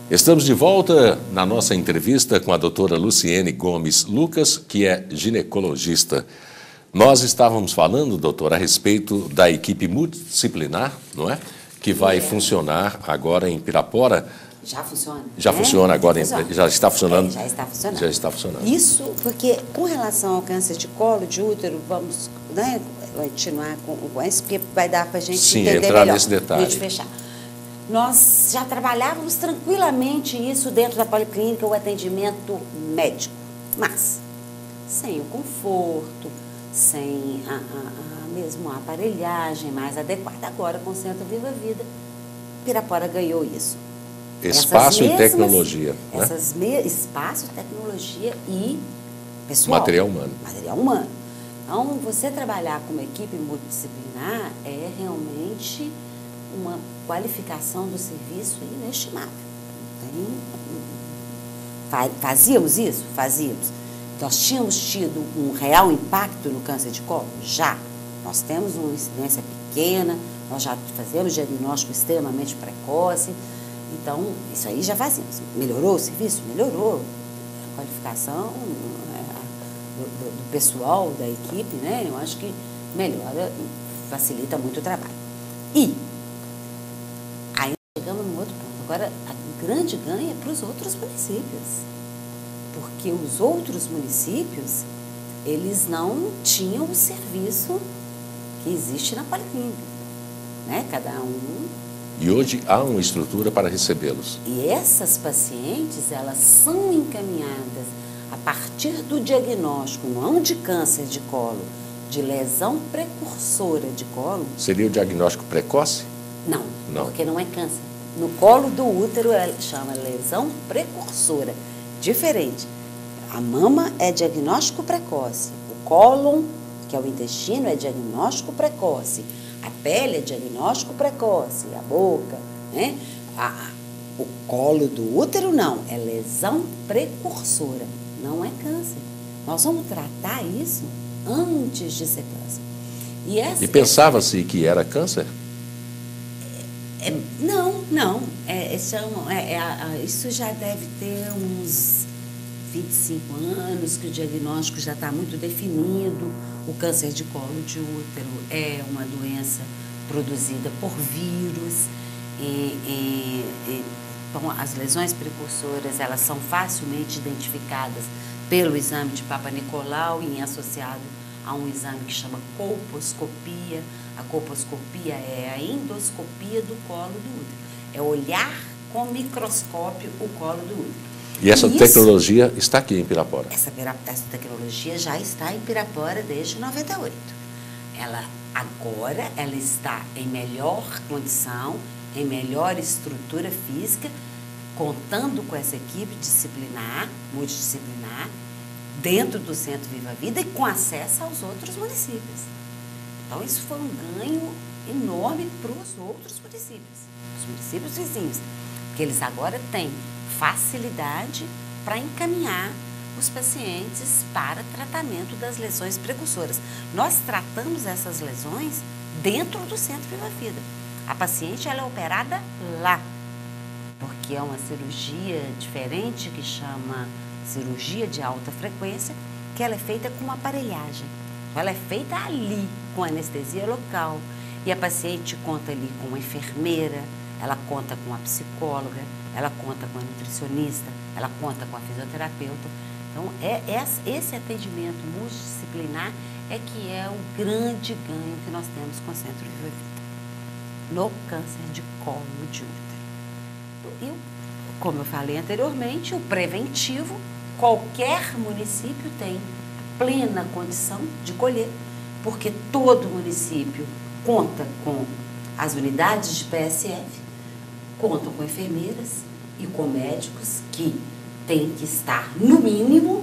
Estamos de volta na nossa entrevista com a doutora Luciene Gomes Lucas, que é ginecologista. Nós estávamos falando, doutora, a respeito da equipe multidisciplinar, não é? Que vai funcionar agora em Pirapora. Já funciona. Já funciona agora, já está funcionando. Já está funcionando. Já está funcionando. Isso porque, com relação ao câncer de colo, de útero, vamos continuar com isso, porque vai dar para a gente entender entrar melhor, nesse detalhe. Para a gente fechar. Nós já trabalhávamos tranquilamente isso dentro da policlínica, o atendimento médico, mas sem o conforto, sem mesmo a aparelhagem mais adequada. Agora, com o Centro Viva Vida, Pirapora ganhou isso. Espaço e tecnologia. Espaço, tecnologia e pessoal. Material humano. Material humano. Então, você trabalhar com uma equipe multidisciplinar é realmente uma qualificação do serviço inestimável. Fazíamos isso? Fazíamos. Nós tínhamos tido um real impacto no câncer de colo? Já. Nós temos uma incidência pequena, nós já fazemos diagnóstico extremamente precoce. Então, isso aí já fazíamos. Melhorou o serviço? Melhorou. A qualificação do pessoal, da equipe, né? Eu acho que melhora e facilita muito o trabalho. E aí chegamos num outro ponto. Agora, a grande ganha é para os outros municípios. Porque os outros municípios, eles não tinham o serviço que existe na policlínica, né? Cada um. E hoje há uma estrutura para recebê-los. E essas pacientes, elas são encaminhadas a partir do diagnóstico, não de câncer de colo, de lesão precursora de colo. Seria o diagnóstico precoce? Não, porque não é câncer. No colo do útero, chama lesão precursora. Diferente. A mama é diagnóstico precoce. O cólon, que é o intestino, é diagnóstico precoce. A pele é diagnóstico precoce. A boca, né? O colo do útero, não. É lesão precursora. Não é câncer. Nós vamos tratar isso antes de ser câncer. E pensava-se que era câncer? Não. Isso já deve ter uns 25 anos que o diagnóstico já está muito definido. O câncer de colo de útero é uma doença produzida por vírus. Então, as lesões precursoras, elas são facilmente identificadas pelo exame de Papa Nicolau e associado a um exame que chama colposcopia. A colposcopia é a endoscopia do colo do útero. É olhar com microscópio o colo do útero. E essa tecnologia está aqui em Pirapora? Essa tecnologia já está em Pirapora desde 98. Agora ela está em melhor condição, em melhor estrutura física, contando com essa equipe multidisciplinar, dentro do Centro Viva Vida e com acesso aos outros municípios. Então, isso foi um ganho enorme para os outros municípios, os municípios vizinhos, porque eles agora têm facilidade para encaminhar os pacientes para tratamento das lesões precursoras. Nós tratamos essas lesões dentro do Centro Viva Vida. A paciente ela é operada lá, porque é uma cirurgia diferente que chama cirurgia de alta frequência, que ela é feita com uma aparelhagem. Ela é feita ali, com anestesia local. E a paciente conta ali com uma enfermeira, ela conta com a psicóloga, ela conta com a nutricionista, ela conta com a fisioterapeuta. Então, esse atendimento multidisciplinar é que é o grande ganho que nós temos com o Centro Viva Vida no câncer de colo de útero. E, como eu falei anteriormente, o preventivo, qualquer município tem plena condição de colher, porque todo município conta com as unidades de PSF, contam com enfermeiras e com médicos que têm que estar, no mínimo,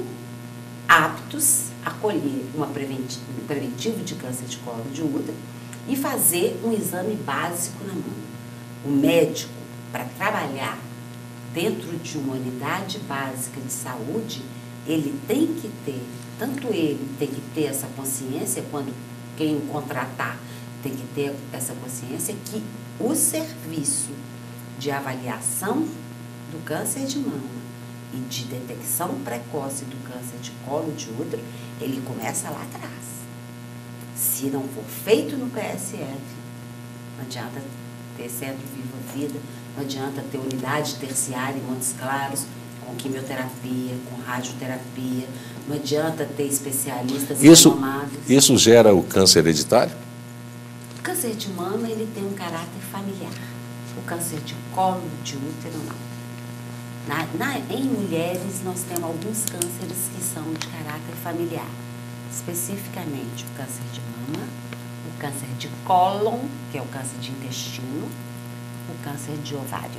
aptos a colher um preventivo de câncer de colo de útero e fazer um exame básico na mão. O médico, para trabalhar dentro de uma unidade básica de saúde, ele tem que ter, tanto ele tem que ter essa consciência, quando quem contratar tem que ter essa consciência que o serviço de avaliação do câncer de mama e de detecção precoce do câncer de colo de útero, ele começa lá atrás. Se não for feito no PSF, não adianta ter Centro Viva Vida, não adianta ter unidade terciária em Montes Claros, com quimioterapia, com radioterapia, não adianta ter especialistas renomados. Isso gera o câncer hereditário? O câncer de mama, ele tem um caráter familiar. O câncer de colo de útero, não. Em mulheres, nós temos alguns cânceres que são de caráter familiar. Especificamente o câncer de mama, o câncer de cólon, que é o câncer de intestino, o câncer de ovário.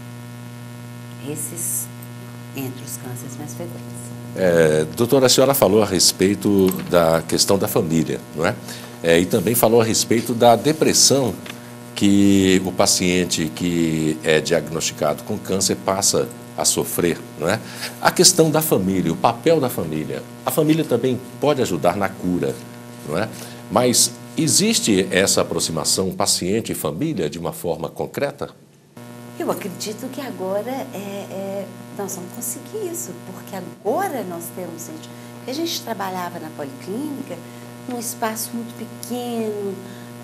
Esses entre os cânceres mais frequentes. Doutora, a senhora falou a respeito da questão da família, não é? E também falou a respeito da depressão que o paciente que é diagnosticado com câncer passa a sofrer, não é? A questão da família, o papel da família. A família também pode ajudar na cura, não é? Mas existe essa aproximação paciente e família de uma forma concreta? Eu acredito que agora nós vamos conseguir isso, porque agora nós temos gente. Porque a gente trabalhava na policlínica num espaço muito pequeno,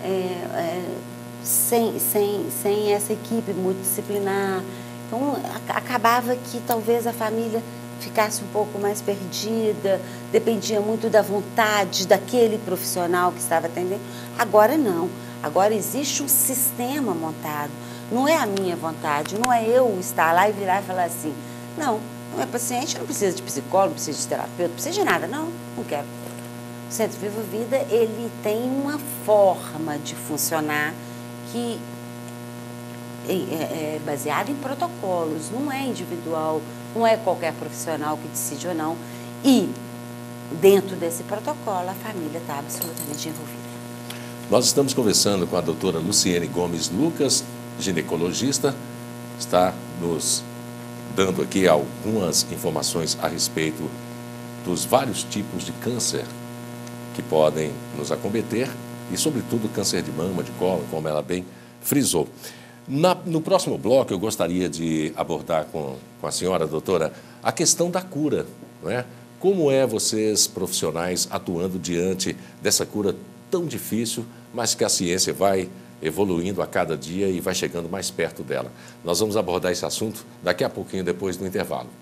sem essa equipe multidisciplinar. Então, acabava que talvez a família ficasse um pouco mais perdida, dependia muito da vontade daquele profissional que estava atendendo. Agora não, agora existe um sistema montado. Não é a minha vontade, não é eu estar lá e virar e falar assim, não é paciente, não precisa de psicólogo, não precisa de terapeuta, não precisa de nada, não quero. O Centro Viva Vida, ele tem uma forma de funcionar que é baseada em protocolos, não é individual, não é qualquer profissional que decide ou não. E dentro desse protocolo, a família está absolutamente envolvida. Nós estamos conversando com a doutora Luciene Gomes Lucas, ginecologista, está nos dando aqui algumas informações a respeito dos vários tipos de câncer que podem nos acometer e, sobretudo, câncer de mama, de colo, como ela bem frisou. No próximo bloco, eu gostaria de abordar com a senhora, doutora, a questão da cura, não é? Como é vocês, profissionais, atuando diante dessa cura tão difícil, mas que a ciência vai evoluindo a cada dia e vai chegando mais perto dela. Nós vamos abordar esse assunto daqui a pouquinho, depois do intervalo.